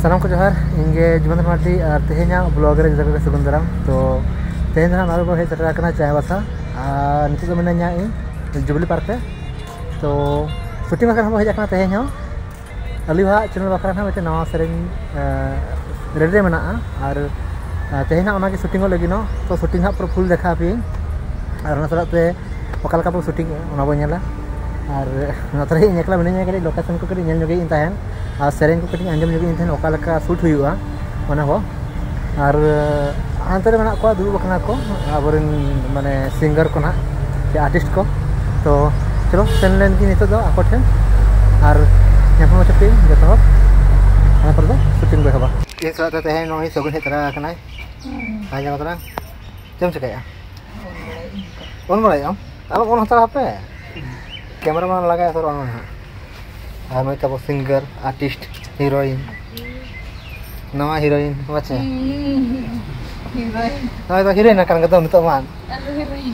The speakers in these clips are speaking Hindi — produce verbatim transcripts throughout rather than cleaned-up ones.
सानाम को जोहार इंगे जुमन मार्डी और तेहेना ब्लॉग रे जगह सगुन दाराम तो तेहेन ना नारो हे सेटर करना चाय बसा और नित तो मिनाया इन जुबली पार्क पे तो शूटिंग बखरा हम हेजा तेहेन हो अलीवा चैनल बखरा ना मिटे नवा सेरेन रेडी रे मेना और तेहेना ओना के शूटिंग लगी नो तो शूटिंग हा फुल देखा पी और ना सलाते ओकाल का शूटिंग ओना बो नेला और नतरे नेकला मिनाया के लोकेशन को करी नेल जोगे इन ताहेन और सेरेन को कटी आंजम जोगे इन ताहेन ओकाल का शूट हुआ ओना हो और आंतरे मेना को दुबु बखना को अबरन माने सिंगर को ना के आर्टिस्ट को तो चलो सेन लेन की नितो दो आको ठेन और यहाँ चपी जो अना पर शूटिंग बेहबा ये साथ तेहेन नोई सगुन हेतरा कनाय आंजम तरा चम चकाया ओन बड़ाय हम आलो ओन हतरा पे कैमरा मैन लगाया सर ओन हां मैं तब सिंगर आर्टिस्ट हीरोइन नवा हीरोइन बच्चे हीरोइन हां तो heroine kan ketemu to man alu heroine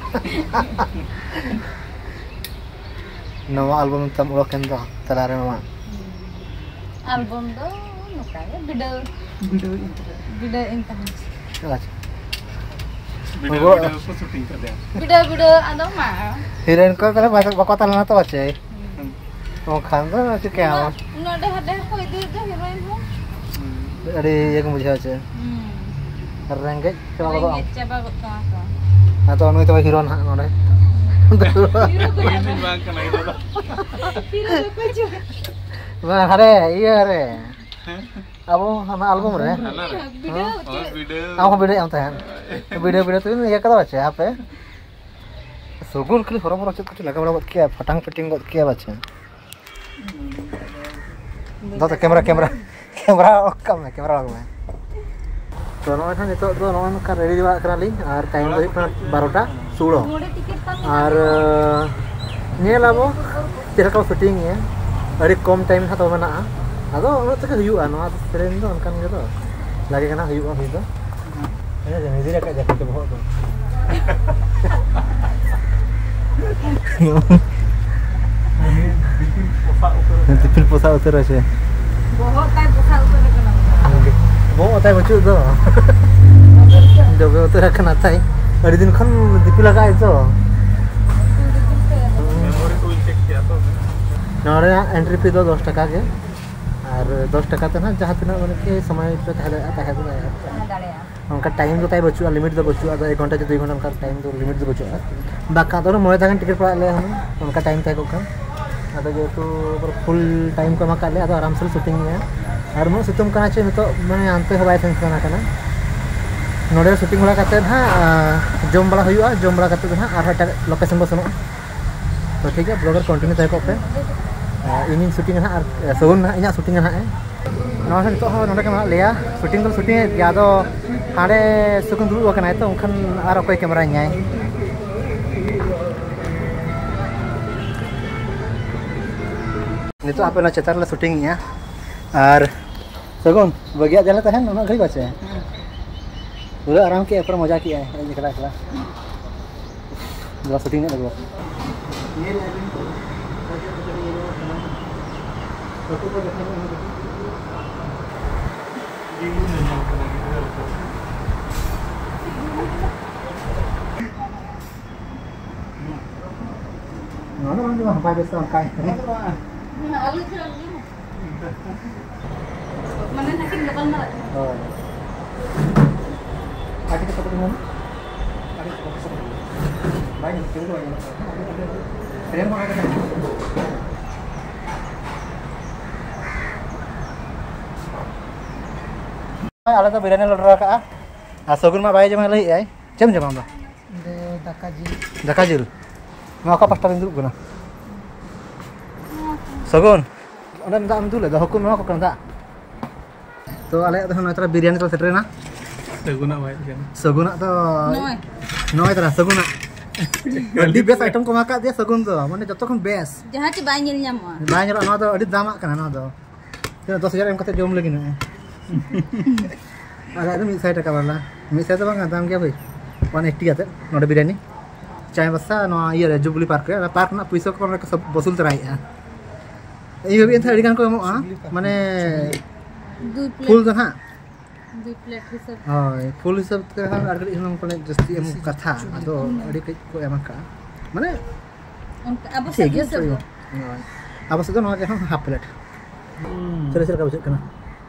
नवा एल्बम तम उलोकन दो तलारे मा एल्बम दो नोकाया वीडियो वीडियो वीडियो इंता अच्छा वीडियो वीडियो को शूटिंग कर दिया वीडियो वीडियो आदो मा हीरोइन को तले बात बकता ना तो बच्चे ओ खान दो ना क्या हो नोडे हडे को इदि दो हीरोइन हो अरे एक मुझे আছে रंगे चबा गो चबा गो तो हां तो नोई तो हीरो ना नोडे हीरोइन बांग कनाई दादा हीरो को जो बा अरे ये अरे अब हम एल्बम रे वीडियो वीडियो हम वीडियो हम तहन वीडियो वीडियो तो ये कदा बच्चे यहाँ पे सगुन खाली हरो हरो चुट लगा बड़ा क्या फटांग फिटिंग गो क्या बच्चे दादा कैमरा कैमरा कैमरा कम है कैमरा लग में तो नोय था नितो दो नोन का रेडी दिवा कराली और टाइम दो बारह टा सोलह और नेल आबो तेरा का शूटिंग है अरे कम टाइम था तो मना आदो उन तक हुआ नोआ ट्रेन दो अनकान गे दो लागे कना हुआ हुई दो ए जने दिरा का जाके तो बहुत दिपिल पोसा उतर আছে बहुत टाइम पोसा उतर कना बहुत टाइम बचु दो जब उतर कना ताई अड़ी दिन खन दिपिल लगा है तो मेमोरी को चेक किया तो नोरे एंट्री फी दो दस टका के और दस टका ते ना जहां तिना माने के समय पे ताहे ताहे दाड़े उनका टाइम तो ताई बचु लिमिट दो बचु एक घंटा से दो घंटा का टाइम तो लिमिट दो बचु बाका तो मोय थागन टिकट पड़ा ले हम उनका टाइम ताई को का अदा जो तो फुल टाइम को मका ले अदा आराम से शूटिंग है और मो सितुम कना चे तो माने अंते हवाय सेंस कना कना नोडे शूटिंग होला काते ना जम बड़ा हुआ जम बड़ा काते ना आर हटा लोकेशन बो सनो तो ठीक है ब्लॉगर कंटिन्यू ताई को पे इन शूटिंग ना और सगुन ना इना शूटिंग ना है नोडे नितो हो नोडे का लेया शूटिंग तो शूटिंग या तो हाडे सुकुन दुबु कना तो उनखान आर कोई कैमरा न्याय नितो आपे ना चेतार ला शूटिंग या और सगुन बगिया जले तहन ना घड़ी बचे पूरा आराम के ऊपर मजा किया है निकला निकला जो शूटिंग ने लगो ये फोटो को देखा nó nó nó phải biết sao cay mana nakin depan mah oh ada kita ketemu ada kita ketemu banyak juga yang ada mau ada ala to biryani lodra ka a sogun ma bai jema lai ai cem jema ba de dakajil dakajil ma ka pasta rindu guna sogun onda nda am dulu da hukum ma ko kan तो आले तो नतरा बिरयानी तो सेटरे ना सगुना भाई सगुना तो नय नय तरा सगुना अडी बेस आइटम को माका दिया सगुन तो माने जतो खन बेस जहां ची बाय नेल ᱧᱟᱢᱚᱜᱼᱟ बाय नेल ना तो अडी दामा कना ना तो तो दस हज़ार एम कते जोम लगी ना आले तो मिसाइ टका वाला मिसाइ तो बांगा दाम क्या भाई एक सौ अस्सी आते नोडे बिरयानी चाय बसा नो ये जुबली पार्क रे पार्क ना पैसा को सब वसूल तराइया ये भी एंथा अडी गान को एमो माने दो प्लेट फुल ᱫᱚ ᱦᱟᱸᱜ दो प्लेट हिसाब ᱦᱳᱭ ᱯᱷᱩᱞ ᱦᱤᱥᱟᱹᱵ ᱛᱮ ᱦᱟᱸᱜ ᱟᱨ ᱠᱟᱹᱴᱤᱡ ᱦᱩᱱᱟᱹᱝ ᱯᱟᱞᱮ ᱡᱟᱹᱥᱛᱤ ᱮᱢ ᱠᱟᱛᱷᱟ ᱟᱫᱚ ᱟᱹᱰᱤ ᱠᱟᱹᱡ ᱠᱚ ᱮᱢ ᱟᱠᱟᱜᱼᱟ ᱢᱟᱱᱮ उनका अब ᱴᱷᱤक सब ᱜᱮᱭᱟ सब ᱦᱳᱭ ᱟᱵᱚ ᱥᱮᱫ ᱫᱚ ᱱᱚᱣᱟ ᱜᱮ ᱦᱟᱸᱜ ᱦᱟᱯ ᱯᱞᱮᱴ ᱪᱮᱫ ᱞᱮᱠᱟ ᱵᱩᱡᱷᱟᱹᱜ ᱠᱟᱱᱟ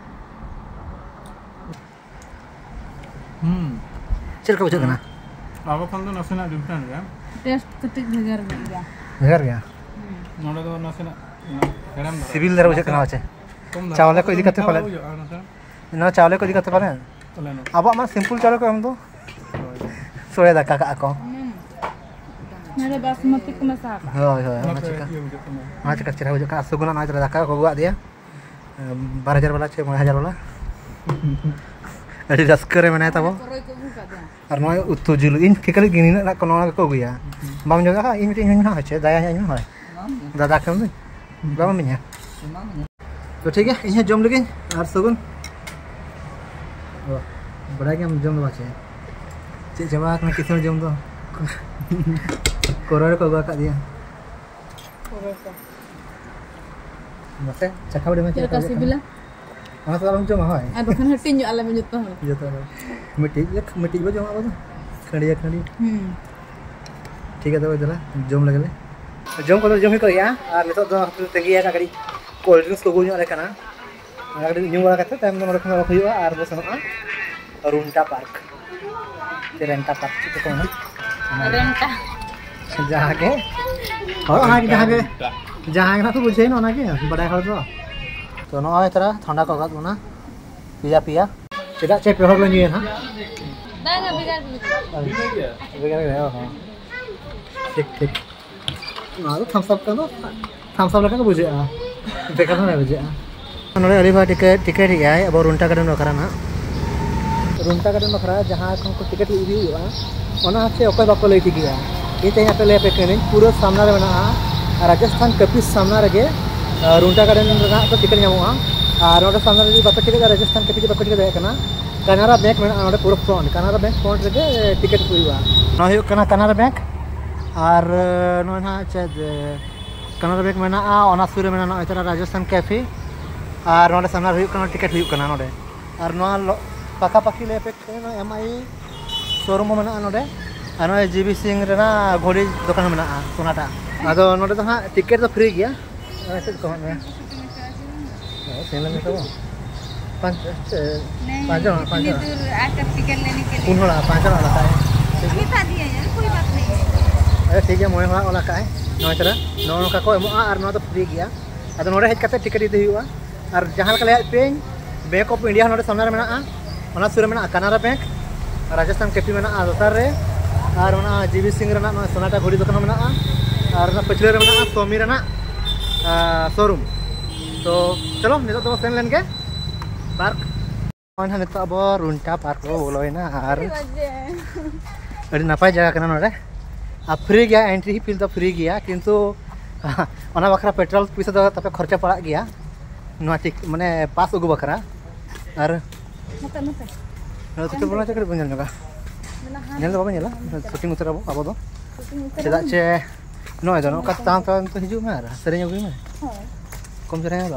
हम्म ᱪᱮᱫ ᱞᱮᱠᱟ ᱵᱩᱡᱷᱟᱹᱜ ᱠᱟᱱᱟ आवा खान दो नासेना डिफरेंट गया टेस्ट कटिक भगर गया ᱵᱷᱮᱜᱟᱨ ᱜᱮᱭᱟ नोडे दो नासेना हेड़म दो ᱥᱤᱵᱤᱞ ᱫᱷᱟᱨᱟ ᱵᱩᱡᱷᱟᱹᱜ ᱠᱟᱱᱟ ᱪᱮ चावल को इदी करते पाले ना चावल को इदी करते पाले अब मा सिंपल चावल को हम दो सोया दाका का को मेरे बासमती को मसाला होय होय ना चिका ना चिका चेहरा बुझा का सुगुना ना चेहरा दाका को गुआ दिया बारह हज़ार वाला छे नौ हज़ार वाला अड़ी रस्कर में तब और नय उतु जुल इन केकली गिनी ना को ना को गुया बाम जगह हा इन इन हा छे दाया इन होय दादा कम बाम मिया तो ठीक है इन जम लगे और सगुन बड़ा के हम जम बाचे चे जवा कना किसे जम दो कोरोर को गवा का दिया मसे चखावड़े में चेक का सिबिला हां तो हम जम होय आ बखन हटिन जो आला में जतो जतो मिट्टी एक मिट्टी बो जम आबो खड़ी खड़ी हम्म ठीक है तो इधर जम लगले जम को जम ही करिया और नितो दो तंगिया का गड़ी कोल्ड ड्रिंक्स को गुño ले कना आगर न्यू वाला कते टाइम नमर खन रख हुआ और बस ना रुंटा पार्क ते रेंटा पार्क तो कोना रेंटा जहां के और वहां के जहां के जहां के ना तो बुझे ना के बड़ा हर दो तो नो आय तरह ठंडा को गात ना पिया पिया चेदा चे पे होलो निए ना दागा बिगार बिगार गया हां ठीक ठीक ना तो थम्स अप का दो थम्स अप लगा को बुझे बेकार ना बुझे नोडे अली बा टिकट टिकट गया अब रुंटा गार्डन बखरा ना रुंटा गार्डन बखरा जहां को टिकट इदी हुआ ओना से ओकय बाको लई गया ये ते यहाँ पे ले पे कने पूरा सामना रे बना राजस्थान कपिस सामना रे रुंटा गार्डन रे तो टिकट ᱧᱟᱢᱚᱜᱼᱟ और नोडे सामना रे बाको टिकट राजस्थान कपिस बाको टिकट कना कनारा बैंक में नोडे पूरा फ्रंट कनारा बैंक फ्रंट रे टिकट हुआ ना हुई कना कनारा बैंक और नो ना चेद कनारा बैंक में ना सुर में ना इतना राजस्थान कैफे और नोडे सामना हुई कना टिकट हुई कना नोडे और नो पाका पाकी ले पे एमआई शोरूम में ना नोडे और नो जीबी सिंह रेना घोड़ी दुकान में ना सोनाटा आदो नोडे तो हां टिकट तो फ्री गया ऐसे कौन है सेल में तो पांच पांच जन पांच जन आकर टिकट लेने के लिए कौन होला पांच जन वाला है बिठा दिया यार कोई बात नहीं अरे ठीक है मोय वाला का है नो तरह नो नो का को और नो तो फ्री गया आदो नोडे हेज कते टिकट इदे हुआ और जहां का ले पे बैंक ऑफ इंडिया नोडे सामने में ना ओना सुर में कनारा बैंक राजस्थान कैफे में दोसर रे और जीबी सिंह रेना सोनाटा घोड़ी दुकान में और पछले रे में सोमी रेना शोरूम तो चलो नितो तो सेन लेन के पार्क ओना नितो अब रुंटा पार्क रो बोलोइना और अड़ी नपाय जगह कना नोडे आ फ्री गया एंट्री फील तो फ्री गया किंतु ओना बखरा पेट्रोल पैसा दो तपे खर्चा पड़ा गया नो ठीक माने पास उगु बखरा और मत मत तो तो बोला चकर बन जाएगा नेल बाबा नेला शूटिंग उतर अब अब दो चेदा चे नो इदो नो का ताम ताम तो हिजु में सरेñ अगु में कम सरेñ लो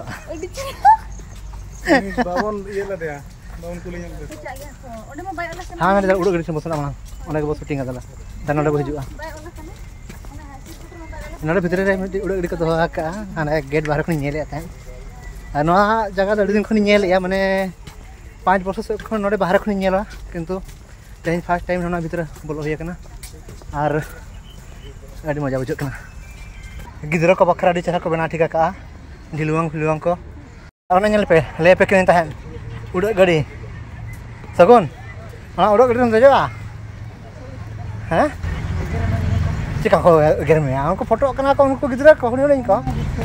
बावन ये ला दे बावन कुली ñal दे ओडे म बाय ओला से हां मैं उड़ो गड़ी से बसला मां ओने के शूटिंग आदला दान ओडे हिजुआ बाय ओला से ओना हासी पुत्र म नोडे भितर रे मिटी उड़ो गड़ी को दो का हाने गेट बाहर खनि नेले था आ नो जगह अड़ी दिन खनि नेले या माने पाँच वर्ष से खन नोडे बाहर खनि नेला किंतु तेन फर्स्ट टाइम ना भीतर बोलो होया कना और अड़ी मजा बुझ कना गिदरा को बखरा अड़ी चेहरा को बना ठीक का ढिलुआंग फिलुआंग को ओना नेल पे ले पे किन तहन उड़ो गड़ी सगुन हां उड़ो गड़ी दे हैं चिका को गर में उनको फोटो कना को उनको गिदरा को हणी को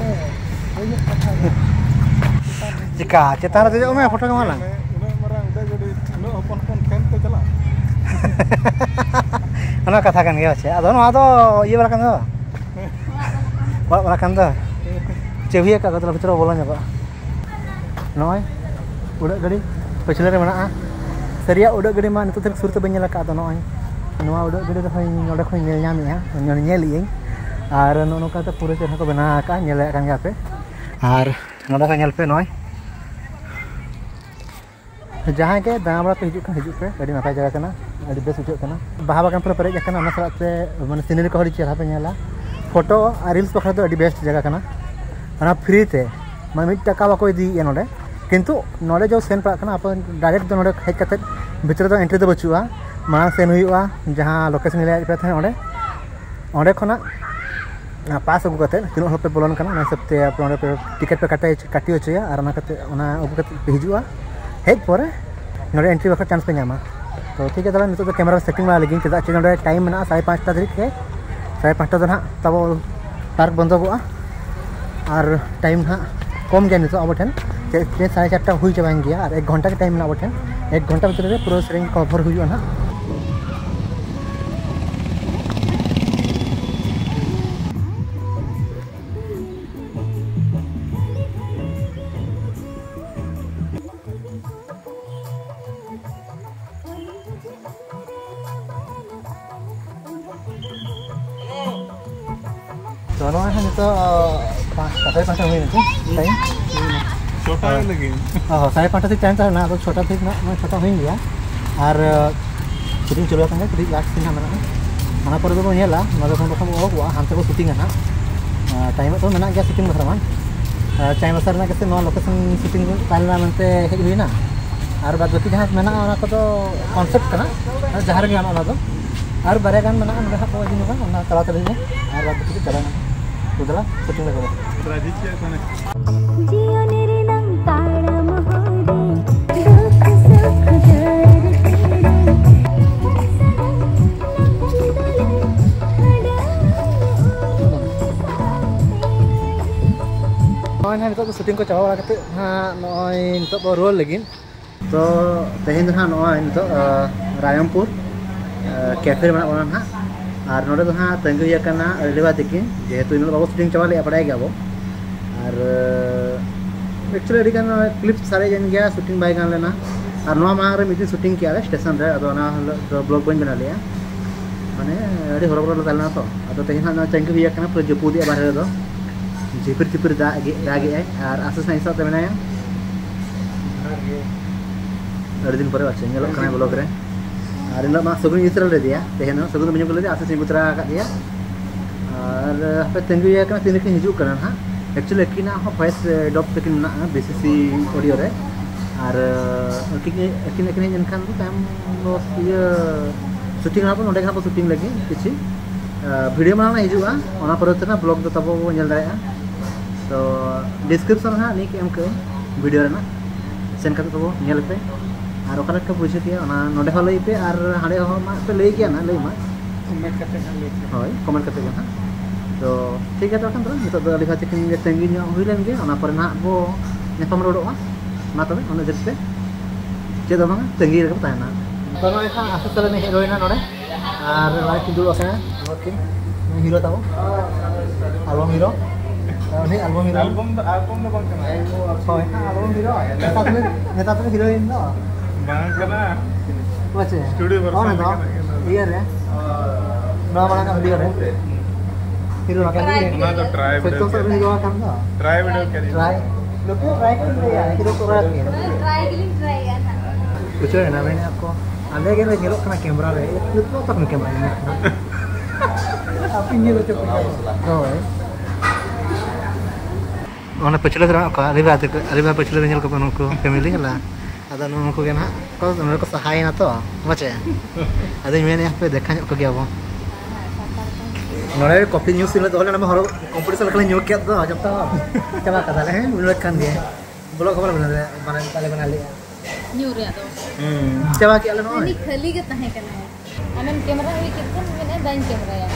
चिका चेतान दे में फोटो के माला ओना कथा कान गया छे आदो नवा तो ये वाला कान दो वाला कान दो चेविया का गदला भितर बोला ᱧᱚᱜᱟ नय उड़ो गड़ी पछले रे मना सरिया उड़ो गड़ी मा नितो तक सुरते बन नेला का दो नय नवा उड़ो गड़ी रे नोडे खन नेल ᱧᱟᱢᱮᱟ नेल ᱤᱧ और नो का तो पूरे चेहरा को बना का नेल कान गया पे और नोडे का नेल पे नय जहाँ के दाना बड़ा पे हिजुक kan हिजुक पे अड़ी नपाय जगह कना अड़ी बेस उठो कना बाहा बागान पूरा पेरेज कना ना साथ पे माने सीनरी को हरी चेहरा पे नेला फोटो और रील्स पखरा तो अड़ी बेस्ट जगह कना ना फ्री ते माने मिट टका बाको इदी ये नोडे किंतु नोडे जो सेन पड़ा कना अपन डायरेक्ट तो नोडे हेज कते भीतर तो एंट्री तो बचुआ माना सेन हुआ जहाँ लोकेशन ले पे थे ओडे ओडे खना पास अगु कते तीन हर पे बोलन कना ना सब ते अपन पे टिकट पे काटे काटी होचया और ना कते ना अगु कते हिजुआ हेज पर नोडे एंट्री बखरा चांस पे नामा तो ठीक है तला नितो तो कैमरा सेटिंग मा लगी चदा चे नोडे टाइम ना साढ़े पाँच टा धरिक के साढ़े पाँच टा दो ना तब पार्क बंद होगा और टाइम ना कम गया नितो अब ठेन चे साढ़े चार टा हुई चाबाइन गया और एक घंटा के टाइम ना अब ठेन एक घंटा भीतर रे पूरा सेटिंग कवर हुई ना तो नो है तो पाँच साढ़े पाँच हुई नहीं टाइम छोटा है लगे हाँ साढ़े पाँच तक टाइम था ना तो छोटा थी ना मैं छोटा हुई गया और शूटिंग चलो था कभी लास्ट सीन हमारा हमारा पर तो नेला नोडे खन बखम ओगवा हमते को शूटिंग है ना टाइम तो मेना गया शूटिंग बखरा मान टाइम असर ना कैसे नो लोकेशन शूटिंग तालना मनते हेज हुई ना और बाद बाकी जहां मेना ओना को तो कांसेप्ट करना जहां रे गाना दो और बारे गान मेना नोडे को दिन का ओना तला तली में और बाद बाकी चला तो दला शूटिंग लगा राजी किया कोने जीवन रे नंग ताड़म होरे दुख सुख दर्द तेरे ना नितो तो शूटिंग को चाबा करते हां नय नितो तो रोल लगी तो तेहेन हां नय नितो रायमपुर कैफे में ओना ना और नोडे तो हाँ तंगी हुई करना अलिवा तकिन जेहेतु इन बाबू शूटिंग चाबा ले पड़ाई गया वो और एक्चुअली अड़ी गान क्लिप सारे जन गया शूटिंग बाय गान लेना और नोआ मांग रे मिटिंग शूटिंग किया स्टेशन रे अदो ना ब्लॉग बन बना लिया माने अड़ी हरबरो तालना तो अदो तेहेन हां तंगी हुई करना पूरा जपुदी बाहर दो झिपिर झिपिर दाग दागे और आसस ना हिसाब ते मेनाया अड़ी दिन पर अच्छे नेलो कना ब्लॉग रे और इन मा सगुन इसराल रे दिया तेहेन सगुन बन को ले आसस सिंह उतरा का दिया और पे तंगी हुई करना तीन के हिजू करना हां एक्चुअली किना हो वॉइस डॉप तकिन ना बीसीसी ऑडियो रे और किने किने किने जनखान तो टाइम नो ये शूटिंग ना नोडे ना शूटिंग लगी किछि वीडियो में हिजुआ ओना पर ब्लॉग तो तब नेल दाया तो डिस्क्रिप्शन हाँ लिंक एम के वीडियो रेना सेन करते तब नेल पे और ओकरा के बुझे के ओना नोडे हो लई पे और हाडे हो मा पे लई के ना लई मा कमेंट करते ना लई होय कमेंट करते ना तो ठीक है तो kan नितो दो लिखा चिकन गे तंगी nya हुई लेन गे ओना पर ना बो नेपम रोडोआ ना तबे ओना जते चे दो बांगा तंगी रे ताना तो नोय खा आसे चले ने हेरोइना नोडे और लाइक किदुल ओके ओके हीरो ताओ album hero ini album hero album album do bang kana oh album hero neta tu neta tu heroin do bang kana bache studio version oh no iya re na bana ka video re hero na ka na to try video to hero kan do try video kari try lo ko try कर लिया hero ko try try के लिए try ya ना कुछ है ना मैंने आपको अंदर के में लोग kana कैमरा रे इतना तक कैमरा में आप इन ये तो oh ओना पछले तरह का अरिबा अरिबा पछले नेल को उनको फैमिली हला अदा उनको के ना को उनको को सहाय ना तो मचे अदे मेने यहाँ पे देखा को गया वो नोरे कॉफी न्यूज़ सिले तो ना हर कंपटीशन कले न्यू के तो जब तक चला का ले उन खान दिए ब्लॉग खबर बना दे बना ताले बना लिया न्यू रे तो हम चला के ले नो नहीं खाली के तहे कना अनन कैमरा हुई कितन मैंने दाइन कैमरा या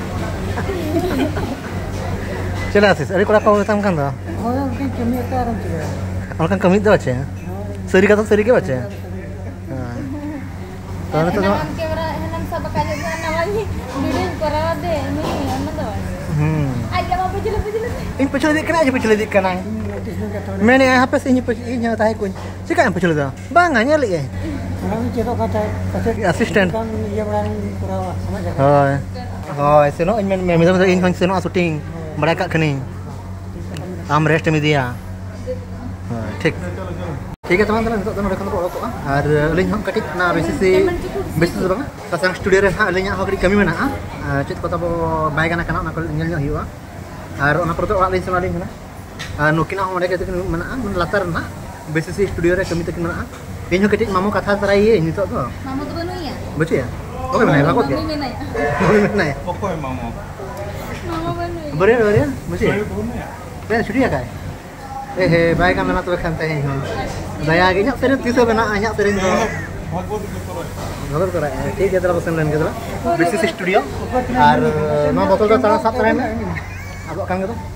चला आसिस अरे कोड़ा को तम खान दा oh kan kami eta orang juga और kan कमी दो बच्चे सरी का तो सरी के बच्चे हां तो तो कैमरा हनन सब का जे नवाली वीडियो करा दे ini अन्न दो हम आजा बाबू चलो चलो इन पिछले देख ना पिछले देख ना मैंने यहाँ पे से इन यहाँ ताहे कुछ सिका इन पिछले दा बांग anya li eh orang cetok kata assistant kan dia orang kurawa sama jaga hoy hoy seno इन मैं मैं इन इन seno shooting बड़ा का खनी आम रेस्ट में दिया ठीक ठीक है teman-teman, untuk teman rekan ko ko ar alin hom katik na basisi basisi bang pasang studio re ha alin hok kami mana ah cit kota bo bai kana kana na ko nyel nyel hiwa ar ona proto alin sama alin kana nukina hom mereka itu mana ah latar na basisi studio re kami tekin mana ah ini katik mamu katha tarai ini to to Mamu tu banu ya? betul ya oke mana lakot ya Mami mana ya? mami mana ya Pokoknya mama. Mama banu ya? bener bener betul ya Saya pun ya. ya studio kai eh eh bai kana mana to kan teh daya ge nyak sering tiso bena nyak sering to Bhagwat Gita. Bagus kok ठीक है तेरा पसंद लेने के लिए बेसिस स्टूडियो और मैं बोतल का तरह साथ तरह में अब काम करो